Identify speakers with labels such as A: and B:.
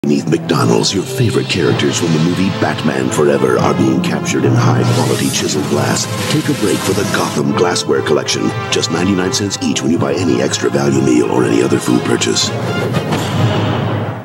A: Beneath McDonald's, your favorite characters from the movie Batman Forever are being captured in high-quality chiseled glass. Take a break for the Gotham Glassware Collection. Just 99 cents each when you buy any extra value meal or any other food purchase.